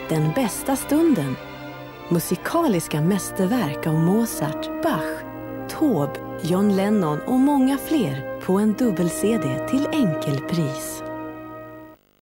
Den bästa stunden. Musikaliska mästerverk av Mozart, Bach, Taube, John Lennon och många fler på en dubbel-CD till enkelpris.